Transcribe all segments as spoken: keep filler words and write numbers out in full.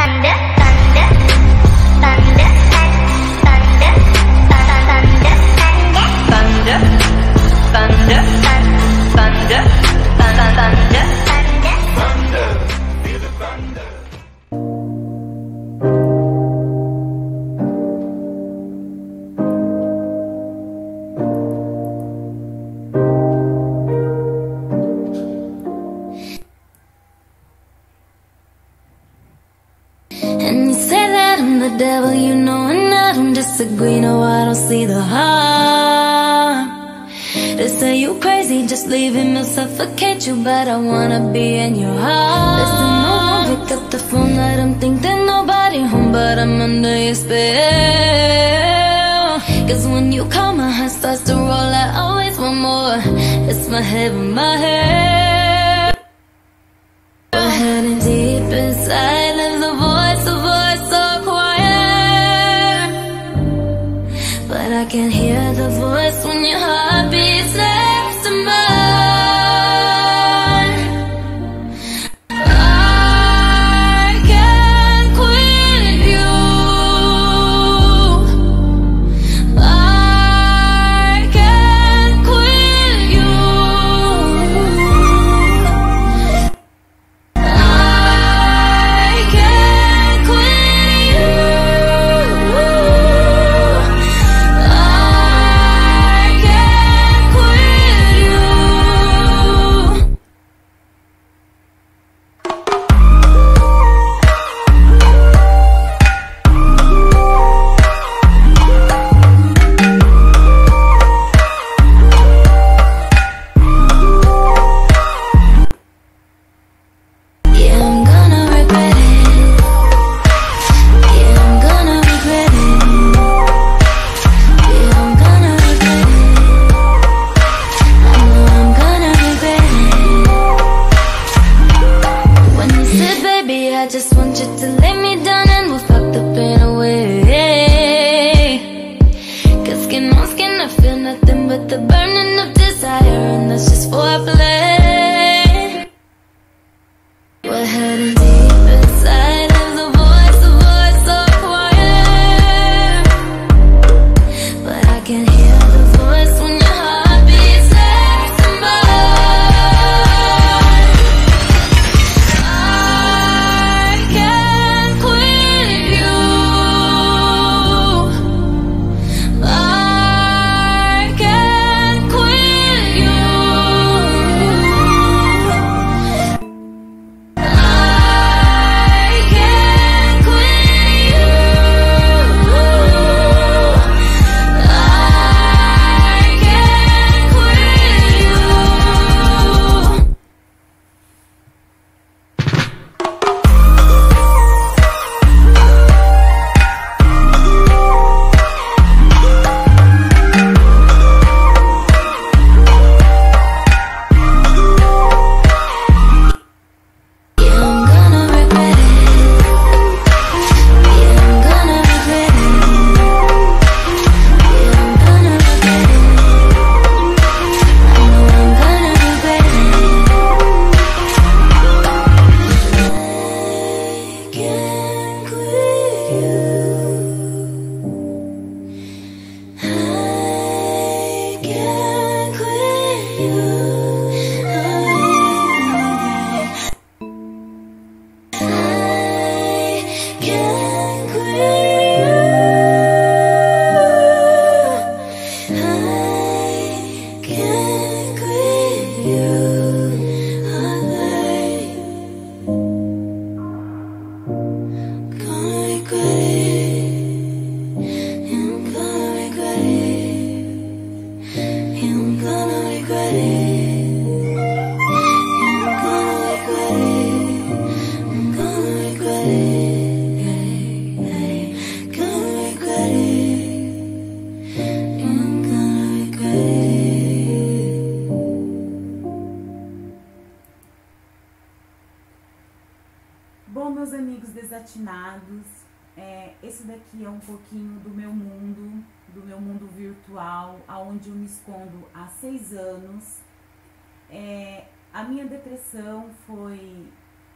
The devil, you know, and I don't disagree. No, I don't see the harm. They say you crazy, just leaving me suffocate you, but I wanna be in your heart. Listen, no, don't pick up the phone, let them think that nobody home, but I'm under your spell. Cause when you call, my heart starts to roll, I always want more. It's my head with my head. My head and deep inside, there's a voice, a voice so quiet, but I can hear the voice when your heart beats next to mine. I can't quit you. I can't quit you. I can't quit you. I just want you to lay me down and we'll fuck the pain away. Cause skin on skin I feel nothing but the burning of desire, and that's just foreplay. We're heading deep inside, there's a voice, a voice so quiet, but I can hear the voice when your heart beats next to mine. Bom, meus amigos desatinados, é, esse daqui é um pouquinho do meu mundo, do meu mundo virtual, aonde eu me escondo há seis anos. É, a minha depressão foi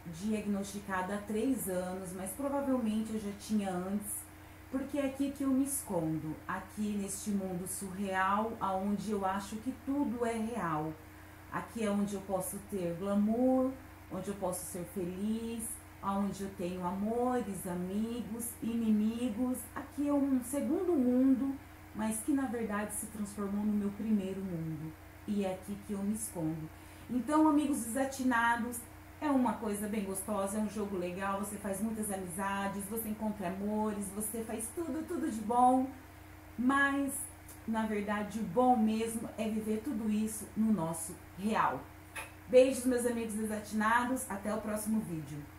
diagnosticada há três anos, mas provavelmente eu já tinha antes, porque é aqui que eu me escondo, aqui neste mundo surreal, onde eu acho que tudo é real. Aqui é onde eu posso ter glamour, onde eu posso ser feliz, onde eu tenho amores, amigos, inimigos. Aqui é um segundo mundo, mas que na verdade se transformou no meu primeiro mundo. E é aqui que eu me escondo. Então, amigos desatinados, é uma coisa bem gostosa, é um jogo legal, você faz muitas amizades, você encontra amores, você faz tudo, tudo de bom. Mas, na verdade, o bom mesmo é viver tudo isso no nosso real. Beijos, meus amigos desatinados, até o próximo vídeo.